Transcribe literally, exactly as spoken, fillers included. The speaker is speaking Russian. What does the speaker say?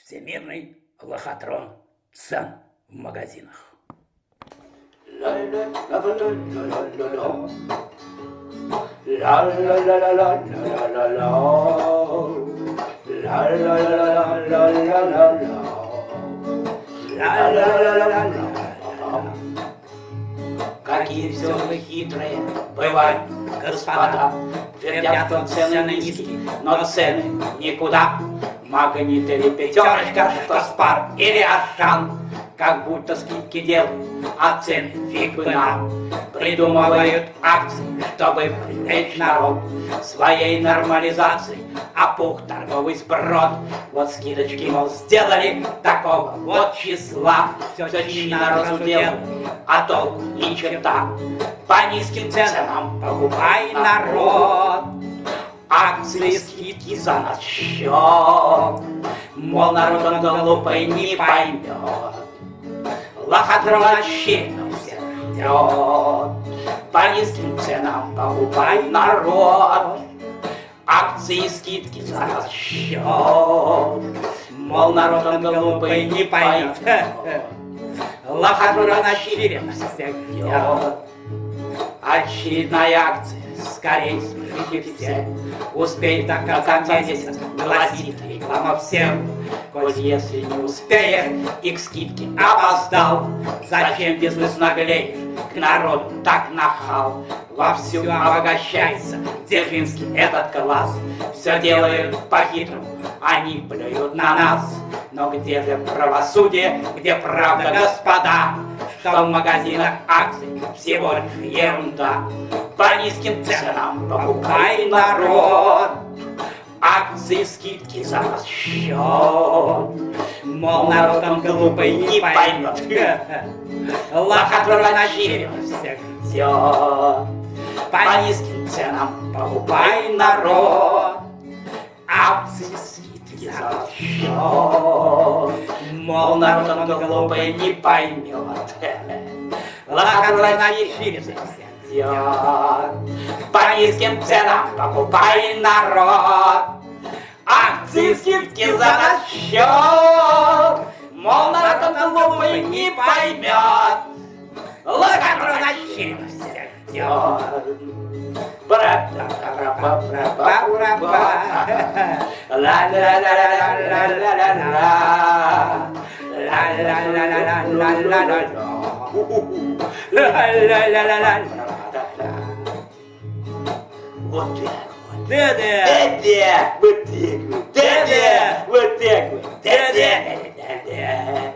Всемирный лохотрон цен в магазинах. Какие все вы хитрые бывают, господа. Твердят вам цены низкие, но цены никуда. Магнит или пятерочка, что спар или ашан, как будто скидки делают, а цены фиг бы нам. Придумывают акции, чтобы привлечь народ своей нормализацией, а пух торговый сброд. Вот скидочки, мол, сделали такого вот числа, все чинно разуделали, а толку ни черта. По низким ценам покупай, народ, акции, скидки за наш счет. Мол, народ он глупый не поймет, лохотрон щедро всех ждет. По низким ценам покупай, народ, акции, скидки за наш счет. Мол, народ он глупый не поймет, лохотрон щедро всех ждет. Очередная акция, скорей слушайте все, успей до конца месяца, гласит реклама всем. Коль если не успеешь и к скидке опоздал, зачем бизнес наглеешь, к народу так нахал? Вовсю обогащается Дзержинский этот класс, все делают по-хитрому, они плюют на нас. Но где же правосудие, где правда, господа, что в магазинах акций всего лишь ерунда. По низким ценам покупай, народ, акции, скидки за наш счет. Мол, народ он глупый не поймет, лохотрон щедро всех ждет. По низким ценам покупай, народ, акции, скидки за наш счет. Мол, народ он глупый не поймет, лохотрон щедро всех ждет. По низким ценам покупай, народ, акции, скидки за наш счет. Мол, народ он глупый не поймет, лохотрон щедро всех ждет. Вот так вот. Да-да. Вот так вот. Да-да. Вот так вот. Да-да. Да-да.